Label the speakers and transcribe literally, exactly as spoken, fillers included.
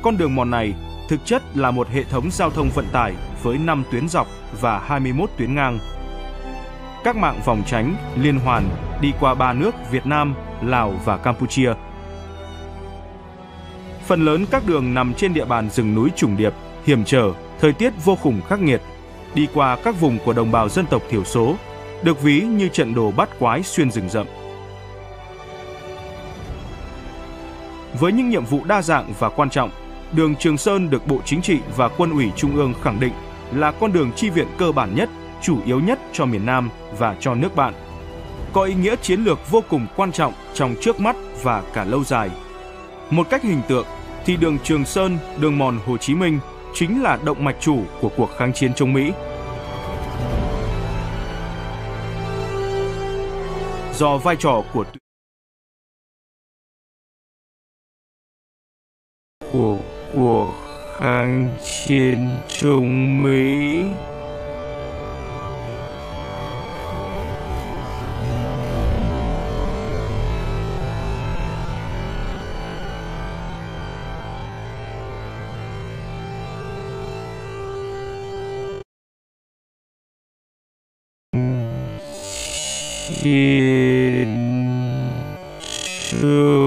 Speaker 1: Con đường mòn này thực chất là một hệ thống giao thông vận tải với năm tuyến dọc và hai mươi mốt tuyến ngang. Các mạng vòng tránh, liên hoàn đi qua ba nước Việt Nam, Lào và Campuchia. Phần lớn các đường nằm trên địa bàn rừng núi trùng điệp, hiểm trở, thời tiết vô cùng khắc nghiệt, đi qua các vùng của đồng bào dân tộc thiểu số, được ví như trận đồ bắt quái xuyên rừng rậm. Với những nhiệm vụ đa dạng và quan trọng, đường Trường Sơn được Bộ Chính trị và Quân ủy Trung ương khẳng định là con đường chi viện cơ bản nhất, chủ yếu nhất cho miền Nam và cho nước bạn. Có ý nghĩa chiến lược vô cùng quan trọng trong trước mắt và cả lâu dài. Một cách hình tượng thì đường Trường Sơn, đường mòn Hồ Chí Minh chính là động mạch chủ của cuộc kháng chiến chống Mỹ. Do vai trò của của cuộc kháng chiến chống Mỹ, chiến trường